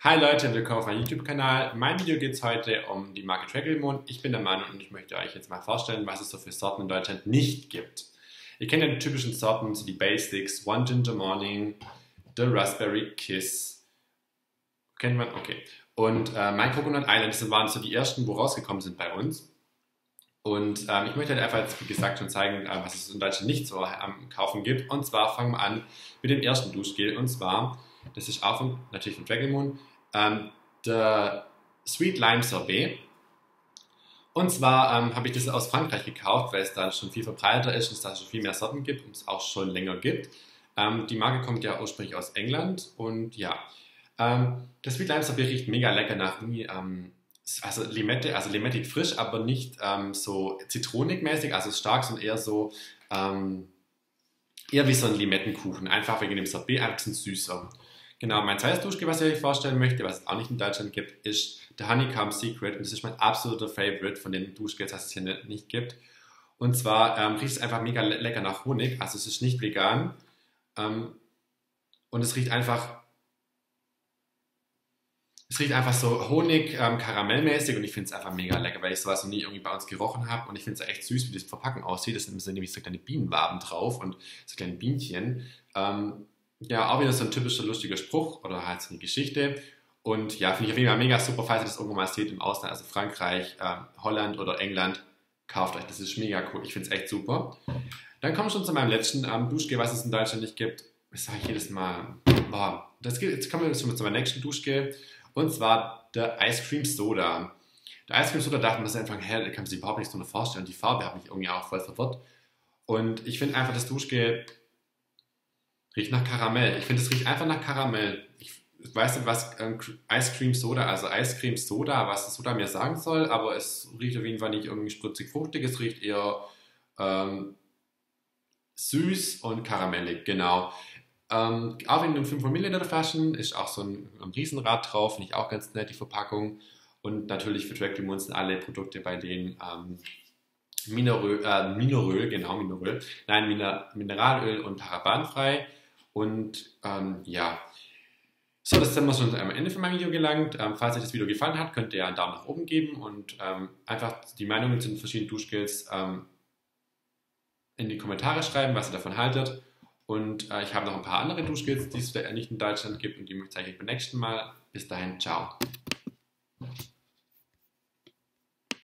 Hi Leute, willkommen auf meinem YouTube-Kanal. In meinem Video geht es heute um die Marke Tragelmund. Ich bin der Mann und ich möchte euch jetzt mal vorstellen, was es so für Sorten in Deutschland nicht gibt. Ihr kennt ja die typischen Sorten, so die Basics, One Ginger Morning, The Raspberry Kiss. Kennt man? Okay. Und My Coconut Island, das waren so die ersten, wo rausgekommen sind bei uns. Und ich möchte halt einfach jetzt, wie gesagt, schon zeigen, was es in Deutschland nicht so am Kaufen gibt. Und zwar fangen wir an mit dem ersten Duschgel. Und zwar, das ist auch natürlich von Tragelmund, der Sweet Lime Sorbet. Und zwar habe ich das aus Frankreich gekauft, weil es da schon viel verbreiteter ist und es da schon viel mehr Sorten gibt und es auch schon länger gibt. Die Marke kommt ja ursprünglich aus England und ja, das Sweet Lime Sorbet riecht mega lecker nach irgendwie, also Limette, also limettig frisch, aber nicht so zitronigmäßig, also stark, sondern eher so, eher wie so ein Limettenkuchen, einfach wegen dem Sorbet, ein bisschen süßer. Genau, mein zweites Duschgel, was ich euch vorstellen möchte, was es auch nicht in Deutschland gibt, ist der Honeycomb Secret. Und das ist mein absoluter Favorite von den Duschgels, das es hier nicht gibt. Und zwar riecht es einfach mega lecker nach Honig. Also es ist nicht vegan. Und es riecht einfach so Honig, karamellmäßig und ich finde es einfach mega lecker, weil ich sowas noch nie irgendwie bei uns gerochen habe. Und ich finde es echt süß, wie das Verpacken aussieht. Das sind nämlich so kleine Bienenwaben drauf und so kleine Bienchen. Ja, auch wieder so ein typischer lustiger Spruch oder halt so eine Geschichte. Und ja, finde ich auf jeden Fall mega super, falls ihr das irgendwann mal seht im Ausland, also Frankreich, Holland oder England, kauft euch, das ist mega cool. Ich finde es echt super. Dann kommen wir schon zu meinem letzten Duschgel, was es in Deutschland nicht gibt. Das sage ich jedes Mal. Boah, jetzt kommen wir zu meinem nächsten Duschgel. Und zwar der Ice Cream Soda. Der Ice Cream Soda dachte man sich einfach, hä, da kann man sich überhaupt nichts drunter vorstellen. Die Farbe hat mich irgendwie auch voll verwirrt. Und ich finde einfach, das Duschgel riecht nach Karamell. Ich finde, es riecht einfach nach Karamell. Ich weiß nicht, was Ice Cream Soda, also Ice Cream Soda, was das Soda mir sagen soll, aber es riecht auf jeden Fall nicht irgendwie spritzig fruchtig, es riecht eher süß und karamellig, genau. Auch in den 500 Milliliter Flaschen ist auch so ein Riesenrad drauf, finde ich auch ganz nett, die Verpackung. Und natürlich für Tragelmund sind alle Produkte bei denen Mineralöl und parabenfrei. Und ja, so, das sind wir schon am Ende von meinem Video gelangt. Falls euch das Video gefallen hat, könnt ihr einen Daumen nach oben geben und einfach die Meinungen zu den verschiedenen Duschgels in die Kommentare schreiben, was ihr davon haltet. Und ich habe noch ein paar andere Duschgels, die es nicht in Deutschland gibt und die zeige ich beim nächsten Mal. Bis dahin, ciao.